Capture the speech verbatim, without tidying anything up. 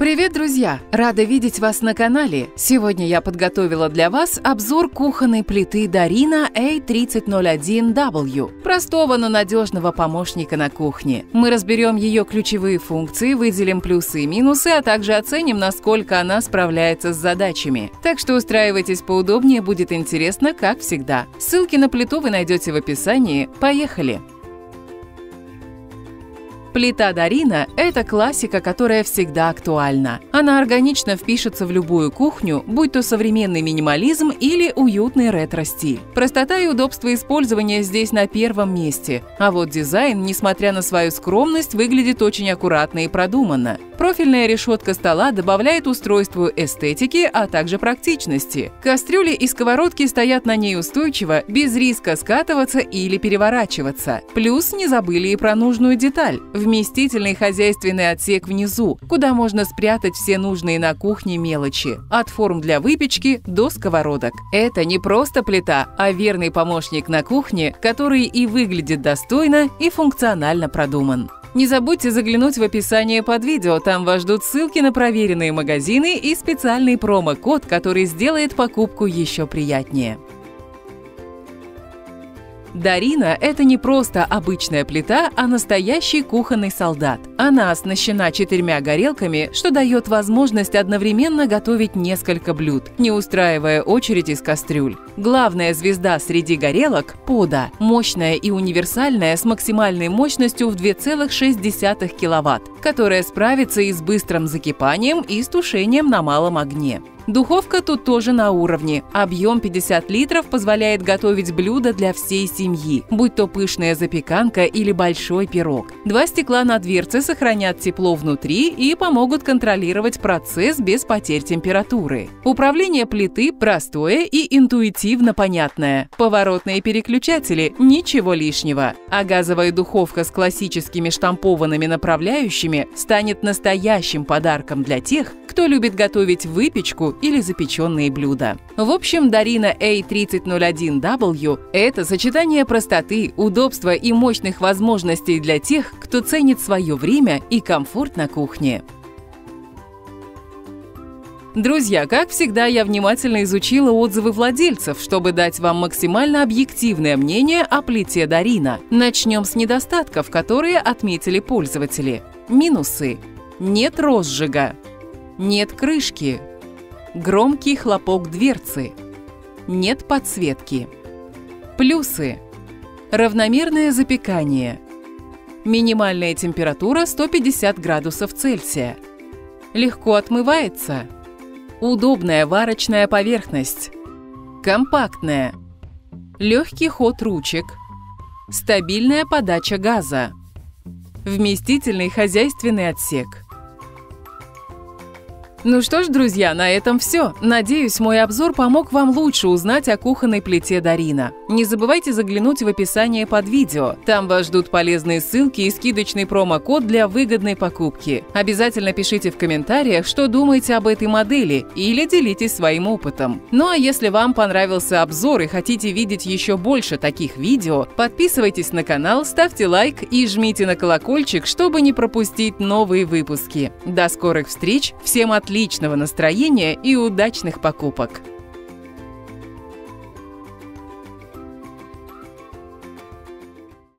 Привет, друзья! Рада видеть вас на канале. Сегодня я подготовила для вас обзор кухонной плиты Дарина эй тридцать ноль один дабл ю, простого, но надежного помощника на кухне. Мы разберем ее ключевые функции, выделим плюсы и минусы, а также оценим, насколько она справляется с задачами. Так что устраивайтесь поудобнее, будет интересно, как всегда. Ссылки на плиту вы найдете в описании. Поехали! Плита Дарина – это классика, которая всегда актуальна. Она органично впишется в любую кухню, будь то современный минимализм или уютный ретро-стиль. Простота и удобство использования здесь на первом месте. А вот дизайн, несмотря на свою скромность, выглядит очень аккуратно и продуманно. Профильная решетка стола добавляет устройству эстетики, а также практичности. Кастрюли и сковородки стоят на ней устойчиво, без риска скатываться или переворачиваться. Плюс не забыли и про нужную деталь – вместительный хозяйственный отсек внизу, куда можно спрятать все нужные на кухне мелочи, от форм для выпечки до сковородок. Это не просто плита, а верный помощник на кухне, который и выглядит достойно, и функционально продуман. Не забудьте заглянуть в описание под видео, там вас ждут ссылки на проверенные магазины и специальный промокод, который сделает покупку еще приятнее. Дарина – это не просто обычная плита, а настоящий кухонный солдат. Она оснащена четырьмя горелками, что дает возможность одновременно готовить несколько блюд, не устраивая очередь из кастрюль. Главная звезда среди горелок – пода, мощная и универсальная с максимальной мощностью в две целых шесть десятых киловатт, которая справится и с быстрым закипанием, и с тушением на малом огне. Духовка тут тоже на уровне. Объем пятьдесят литров позволяет готовить блюда для всей семьи, будь то пышная запеканка или большой пирог. Два стекла на дверце сохранят тепло внутри и помогут контролировать процесс без потерь температуры. Управление плиты простое и интуитивно понятное. Поворотные переключатели – ничего лишнего. А газовая духовка с классическими штампованными направляющими станет настоящим подарком для тех, кто любит готовить выпечку или запеченные блюда. В общем, Дарина эй тридцать ноль один дабл ю – это сочетание простоты, удобства и мощных возможностей для тех, кто ценит свое время и комфорт на кухне. Друзья, как всегда, я внимательно изучила отзывы владельцев, чтобы дать вам максимально объективное мнение о плите Дарина. Начнем с недостатков, которые отметили пользователи. Минусы. Нет розжига. Нет крышки. Громкий хлопок дверцы. Нет подсветки. Плюсы. Равномерное запекание. Минимальная температура сто пятьдесят градусов Цельсия. Легко отмывается. Удобная варочная поверхность. Компактная. Легкий ход ручек. Стабильная подача газа. Вместительный хозяйственный отсек. Ну что ж, друзья, на этом все. Надеюсь, мой обзор помог вам лучше узнать о кухонной плите Дарина. Не забывайте заглянуть в описание под видео. Там вас ждут полезные ссылки и скидочный промокод для выгодной покупки. Обязательно пишите в комментариях, что думаете об этой модели, или делитесь своим опытом. Ну а если вам понравился обзор и хотите видеть еще больше таких видео, подписывайтесь на канал, ставьте лайк и жмите на колокольчик, чтобы не пропустить новые выпуски. До скорых встреч, всем отличного настроения и удачных покупок!